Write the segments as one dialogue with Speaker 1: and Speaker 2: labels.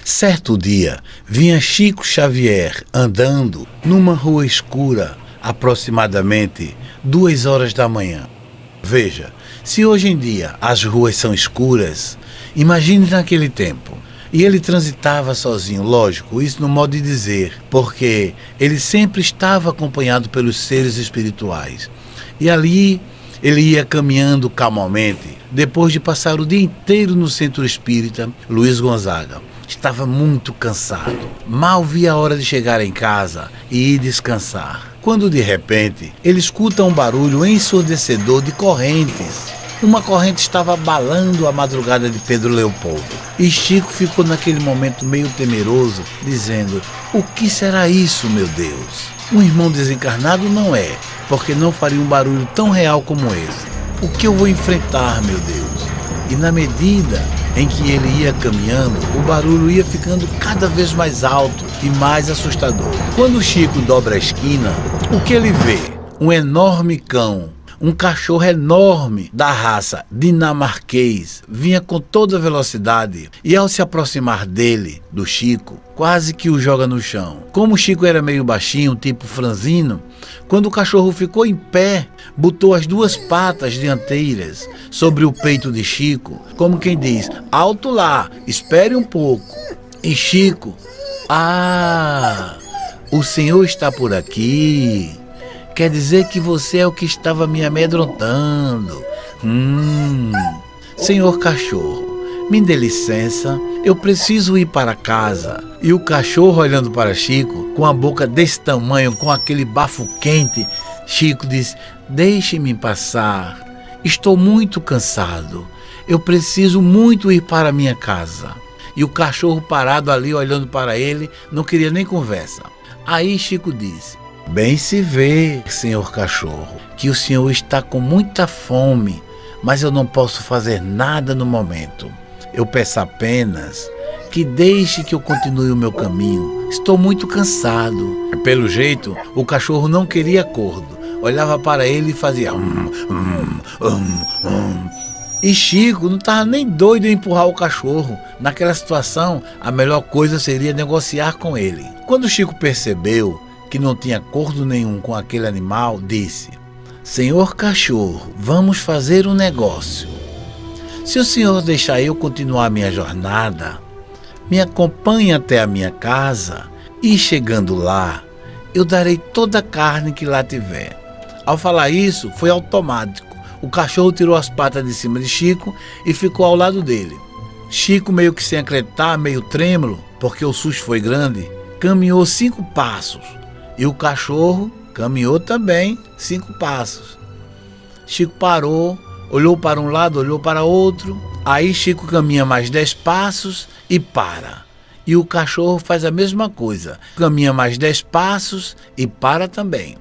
Speaker 1: Certo dia, vinha Chico Xavier andando numa rua escura, aproximadamente 2 horas da manhã. Veja, se hoje em dia as ruas são escuras, imagine naquele tempo. E ele transitava sozinho, lógico, isso no modo de dizer, porque ele sempre estava acompanhado pelos seres espirituais. E ali ele ia caminhando calmamente, depois de passar o dia inteiro no centro espírita Luiz Gonzaga. Estava muito cansado, mal via a hora de chegar em casa e ir descansar. Quando de repente ele escuta um barulho ensurdecedor de correntes. Uma corrente estava abalando a madrugada de Pedro Leopoldo. E Chico ficou naquele momento meio temeroso, dizendo: o que será isso, meu Deus? Um irmão desencarnado não é, porque não faria um barulho tão real como esse. O que eu vou enfrentar, meu Deus? E na medida em que ele ia caminhando, o barulho ia ficando cada vez mais alto e mais assustador. Quando Chico dobra a esquina, o que ele vê? Um enorme cão. Um cachorro enorme da raça dinamarquês vinha com toda velocidade e, ao se aproximar dele, do Chico, quase que o joga no chão. Como o Chico era meio baixinho, tipo franzino, quando o cachorro ficou em pé, botou as duas patas dianteiras sobre o peito de Chico, como quem diz: alto lá, espere um pouco. E Chico: ah, o senhor está por aqui. Quer dizer que você é o que estava me amedrontando. Senhor cachorro, me dê licença, eu preciso ir para casa. E o cachorro, olhando para Chico, com a boca desse tamanho, com aquele bafo quente, Chico disse: deixe-me passar, estou muito cansado, eu preciso muito ir para minha casa. E o cachorro parado ali, olhando para ele, não queria nem conversa. Aí Chico disse: bem se vê, senhor cachorro, que o senhor está com muita fome, mas eu não posso fazer nada no momento. Eu peço apenas que deixe que eu continue o meu caminho. Estou muito cansado. Pelo jeito, o cachorro não queria acordo. Olhava para ele e fazia E Chico não estava nem doido em empurrar o cachorro. Naquela situação, a melhor coisa seria negociar com ele. Quando Chico percebeu que não tinha acordo nenhum com aquele animal, disse: senhor cachorro, vamos fazer um negócio. Se o senhor deixar eu continuar minha jornada, me acompanhe até a minha casa e, chegando lá, eu darei toda a carne que lá tiver. Ao falar isso, foi automático. O cachorro tirou as patas de cima de Chico e ficou ao lado dele. Chico, meio que sem acreditar, meio trêmulo, porque o susto foi grande, caminhou 5 passos. E o cachorro caminhou também 5 passos. Chico parou, olhou para um lado, olhou para outro. Aí Chico caminha mais 10 passos e para. E o cachorro faz a mesma coisa. Caminha mais 10 passos e para também.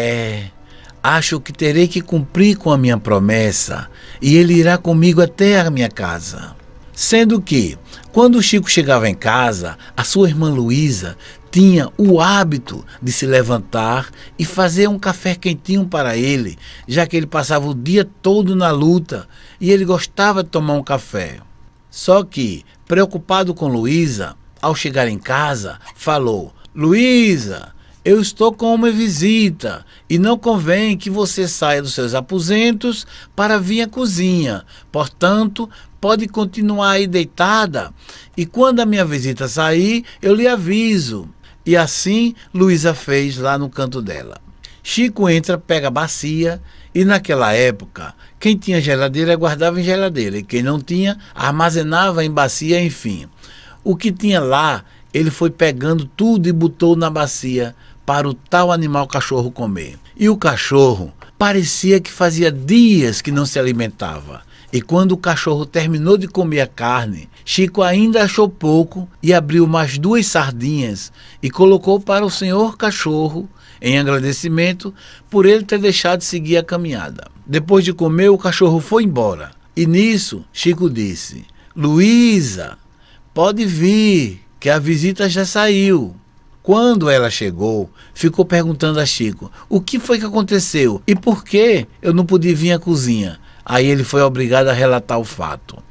Speaker 1: Acho que terei que cumprir com a minha promessa e ele irá comigo até a minha casa. Sendo que, quando o Chico chegava em casa, a sua irmã Luísa tinha o hábito de se levantar e fazer um café quentinho para ele, já que ele passava o dia todo na luta e ele gostava de tomar um café. Só que, preocupado com Luísa, ao chegar em casa, falou: Luísa, eu estou com uma visita e não convém que você saia dos seus aposentos para vir à cozinha. Portanto, pode continuar aí deitada e quando a minha visita sair, eu lhe aviso. E assim Luísa fez lá no canto dela. Chico entra, pega a bacia e naquela época, quem tinha geladeira guardava em geladeira e quem não tinha armazenava em bacia, enfim. O que tinha lá, ele foi pegando tudo e botou na bacia para o tal animal cachorro comer. E o cachorro parecia que fazia dias que não se alimentava. E quando o cachorro terminou de comer a carne, Chico ainda achou pouco e abriu mais 2 sardinhas e colocou para o senhor cachorro, em agradecimento por ele ter deixado de seguir a caminhada. Depois de comer, o cachorro foi embora. E nisso, Chico disse: Luísa, pode vir, que a visita já saiu. Quando ela chegou, ficou perguntando a Chico: o que foi que aconteceu e por que eu não podia vir à cozinha? Aí ele foi obrigado a relatar o fato.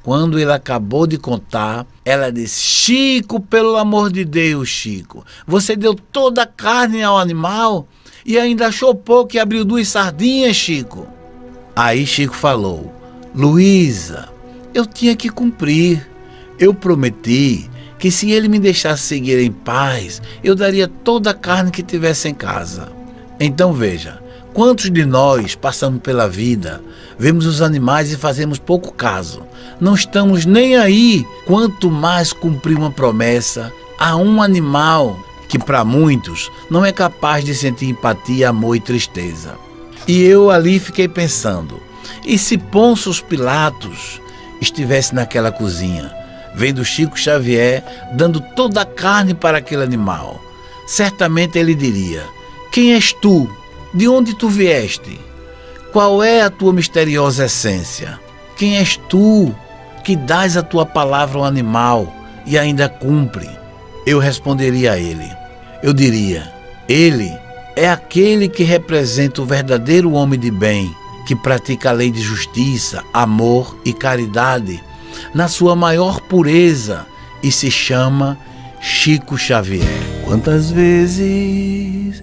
Speaker 1: Quando ele acabou de contar, ela disse: Chico, pelo amor de Deus, Chico, você deu toda a carne ao animal e ainda achou pouco e abriu 2 sardinhas, Chico. Aí Chico falou: Luísa, eu tinha que cumprir. Eu prometi que se ele me deixasse seguir em paz, eu daria toda a carne que tivesse em casa. Então veja, quantos de nós passamos pela vida, vemos os animais e fazemos pouco caso. Não estamos nem aí, quanto mais cumprir uma promessa a um animal que para muitos não é capaz de sentir empatia, amor e tristeza. E eu ali fiquei pensando, e se Pôncio Pilatos estivesse naquela cozinha, vendo Chico Xavier dando toda a carne para aquele animal, certamente ele diria: quem és tu? De onde tu vieste? Qual é a tua misteriosa essência? Quem és tu que dás a tua palavra ao animal e ainda cumpre? Eu responderia a ele. Eu diria: ele é aquele que representa o verdadeiro homem de bem, que pratica a lei de justiça, amor e caridade na sua maior pureza e se chama Chico Xavier.
Speaker 2: Quantas vezes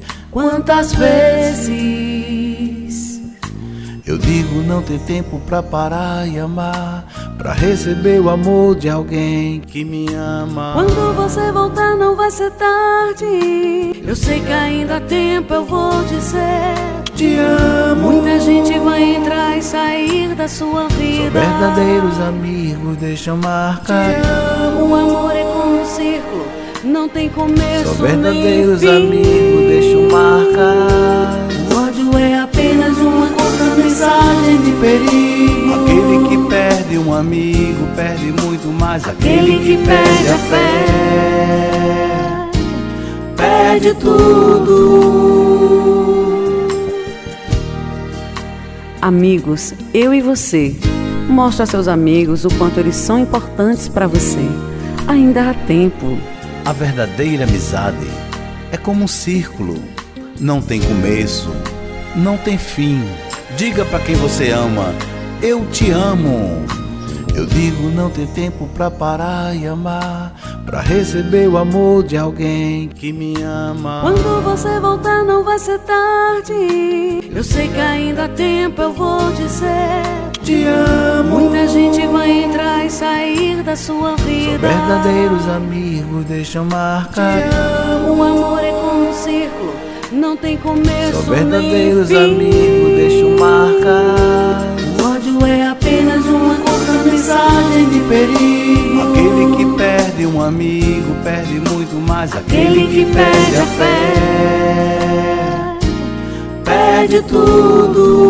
Speaker 2: eu digo não ter tempo pra parar e amar, pra receber o amor de alguém que me ama.
Speaker 3: Quando você voltar não vai ser tarde, eu sei que ainda há tempo, eu vou dizer:
Speaker 2: te amo.
Speaker 3: Muita gente vai entrar e sair da sua vida.
Speaker 2: Só verdadeiros amigos deixam marca.
Speaker 3: Te amo. O amor é como um círculo, não tem começo.
Speaker 2: Só verdadeiros
Speaker 3: nem fim.
Speaker 2: amigos deixam marca.
Speaker 3: O ódio é apenas uma outra mensagem de perigo.
Speaker 2: Aquele que perde um amigo perde muito mais.
Speaker 3: Aquele que perde a fé perde tudo. Amigos, eu e você. Mostre a seus amigos o quanto eles são importantes para você. Ainda há tempo.
Speaker 2: A verdadeira amizade é como um círculo. Não tem começo, não tem fim. Diga pra quem você ama: eu te amo. Eu digo não ter tempo pra parar e amar, pra receber o amor de alguém que me ama.
Speaker 3: Quando você voltar não vai ser tarde, eu sei que ainda há tempo, eu vou dizer:
Speaker 2: te amo.
Speaker 3: Muita gente vai entrar e sair da sua vida.
Speaker 2: Só verdadeiros amigos deixam marca.
Speaker 3: Te amo. O amor é como um círculo, não tem começo.
Speaker 2: Só verdadeiros
Speaker 3: nem fim.
Speaker 2: amigos deixam marca.
Speaker 3: O ódio é apenas uma outra mensagem de perigo.
Speaker 2: Aquele que perde um amigo perde muito mais.
Speaker 3: Aquele que perde a fé perde tudo.